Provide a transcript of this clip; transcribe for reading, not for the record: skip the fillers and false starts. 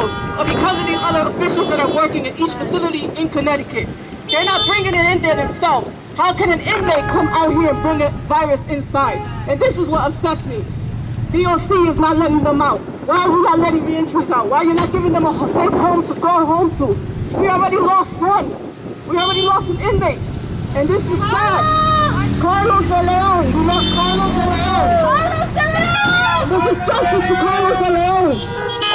officials or because of these other officials that are working in each facility in Connecticut. They're not bringing it in there themselves. How can an inmate come out here and bring a virus inside? And this is what upsets me. DOC is not letting them out. Why are we not letting reentries out? Why are you not giving them a safe home to go home to? We already lost one. We already lost an inmate. And this is sad. Carlos De Leon. We lost Carlos De Leon. Carlos De Leon! This is justice for Carlos De Leon.